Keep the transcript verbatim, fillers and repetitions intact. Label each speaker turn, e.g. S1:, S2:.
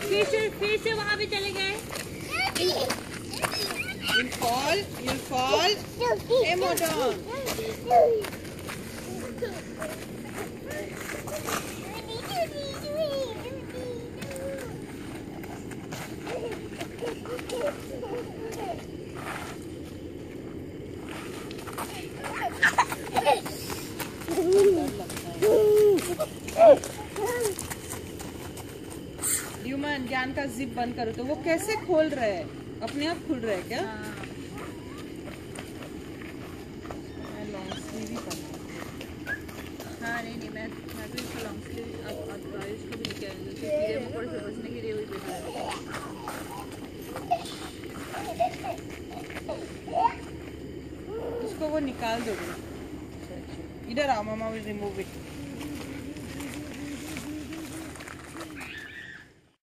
S1: फिर से फिर से वहाँ पे चले गए।
S2: You'll fall, you'll fall. Hey, more down. ड्यूमन, ज्ञान का जिप बंद करो। तो वो कैसे खोल रहे हैं? अपने आप खुल रहे हैं क्या? मैं लॉन्ग स्लीव ही पहनूं।
S1: हाँ नहीं नहीं मैं मैं तो इसको लॉन्ग स्लीव अब आयुष को भी लेके आएंगे क्योंकि कीड़े मकोड़े से बचने के लिए वही पहना है।
S2: उसको वो निकाल दो। इधर आओ, मामा विल रिमूव इट।